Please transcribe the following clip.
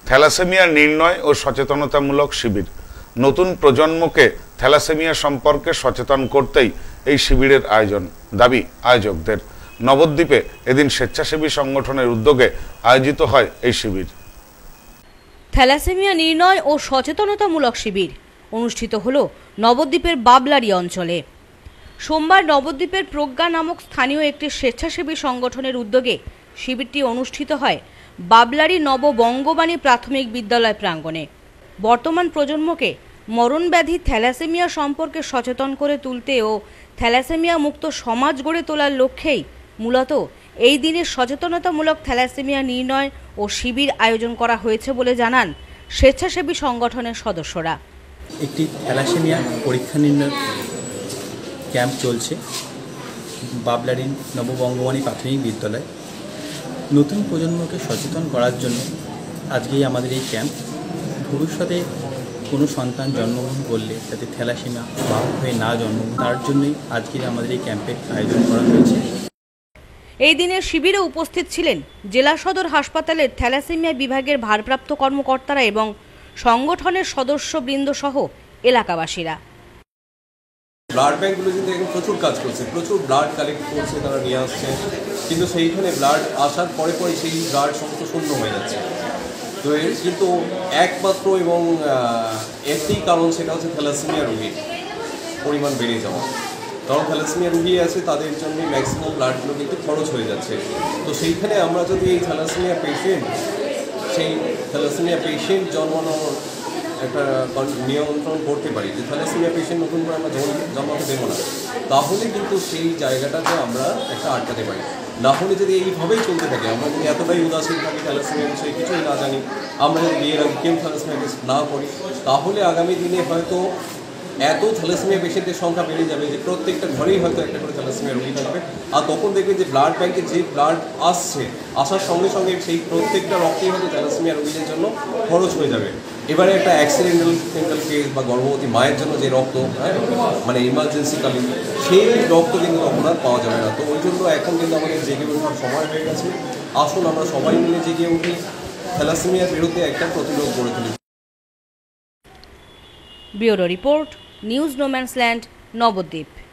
Thalassaemia নির্ণয় ও সচেতনতামূলক শিবির। নতুন প্রজন্মকে থ্যালাসেমিয়া সম্পর্কে সচেতন করতেই এই শিবিরের আয়োজন, দাবি আয়োজকদের। নবদ্বীপে এদিন স্বেচ্ছাসেবী সংগঠনের উদ্যোগে আয়োজিত হয় এই শিবির। থ্যালাসেমিয়া নির্ণয় ও সচেতনতামূলক শিবির অনুষ্ঠিত হল নবদ্বীপের বাবলারি অঞ্চলে। সোমবার নবদ্বীপের প্রজ্ঞা নামক স্থানীয় একটি স্বেচ্ছাসেবী সংগঠনের উদ্যোগে শিবিরটি অনুষ্ঠিত হয় বাবলারি নববঙ্গবাণী প্রাথমিক বিদ্যালয় প্রাঙ্গণে। বর্তমান প্রজন্মকে মরণব্যাধি থ্যালাসেমিয়া সম্পর্কে সচেতন করে তুলতে ও থ্যালাসেমিয়া মুক্ত সমাজ গড়ে তোলার লক্ষ্যেই মূলত এই দিনে সচেতনতামূলক থ্যালাসেমিয়া নির্ণয় ও শিবির আয়োজন করা হয়েছে বলে জানান স্বেচ্ছাসেবী সংগঠনের সদস্যরা। একটি থ্যালাসেমিয়া পরীক্ষা নির্ণয় ক্যাম্প চলছে বাবলারি নববঙ্গবাণী প্রাথমিক বিদ্যালয়। নতুন প্রজন্মকে সচেতন করার জন্য আজকেই আমাদের এই ক্যাম্প। ভবিষ্যতে কোনো সন্তান জন্মগ্রহণ করলে যাতে থ্যালাসেমিয়া বাহক হয়ে না জন্মগ্রহণ, তার জন্যই আজকের আমাদের এই ক্যাম্পের আয়োজন করা হয়েছে। এই দিনের শিবিরে উপস্থিত ছিলেন জেলা সদর হাসপাতালের থ্যালাসেমিয়া বিভাগের ভারপ্রাপ্ত কর্মকর্তারা এবং সংগঠনের সদস্যবৃন্দ সহ এলাকাবাসীরা। ব্লাড ব্যাঙ্কগুলো কিন্তু এখন প্রচুর কাজ করছে, প্রচুর ব্লাড কালেক্ট করছে, তারা নিয়ে আসছে, কিন্তু সেইখানে ব্লাড আসার পরে পরে সেই ব্লাড সমস্ত শূন্য হয়ে যাচ্ছে। তো এর কিন্তু একমাত্র এবং একটি কারণ, সেটা হচ্ছে থ্যালাসেমিয়া রোগীর পরিমাণ বেড়ে যাওয়া। কারণ থ্যালাসেমিয়া রোগী আছে, তাদের জন্য ম্যাক্সিমাম ব্লাডগুলো কিন্তু খরচ হয়ে যাচ্ছে। তো সেইখানে আমরা যদি এই থ্যালাসেমিয়া পেশেন্ট জন্মানোর একটা নিয়ন্ত্রণ করতে পারি, যে থ্যালাসেমিয়া পেশেন্ট নতুন করে আমরা জন্মাতে দেবো না, তাহলে কিন্তু সেই জায়গাটাতে আমরা একটা আটকাতে পারি। না হলে যদি এইভাবেই চলতে থাকে, আমরা যদি এতটাই উদাসীন থাকি, থ্যালাসেমিয়া বিষয়ে কিছুই না জানি, আমরা যদি বিয়ের আগে কেউ থ্যালাসেমিয়া টেস্ট না করি, তাহলে আগামী দিনে হয়তো এত থ্যালাসেমিয়া পেশেন্টের সংখ্যা বেড়ে যাবে যে প্রত্যেকটা ঘরেই হয়তো একটা করে থ্যালাসেমিয়া রোগী থাকবে। আর তখন দেখবে যে ব্লাড ব্যাঙ্কে যে ব্লাড আসার সঙ্গে সঙ্গে সেই প্রত্যেকটা রক্তই হয়তো থ্যালাসেমিয়া রোগীদের জন্য খরচ হয়ে যাবে। এবারে একটা অ্যাক্সিডেন্টাল কেস বা গর্ভবতী মায়ের জন্য যে রক্ত, মানে ইমার্জেন্সিকালি, সেই রক্ত কিন্তু তখন আর পাওয়া যাবে না। তো ওই জন্য এখন কিন্তু আমাদের জেগে ওঠার সময় হয়ে গেছে। আসুন আমরা সবাই মিলে জেগে উঠি, থ্যালাসেমিয়ার বিরুদ্ধে একটা প্রতিরোধ গড়ে তুলি। Bureau report, news no man's land, Nabadwip.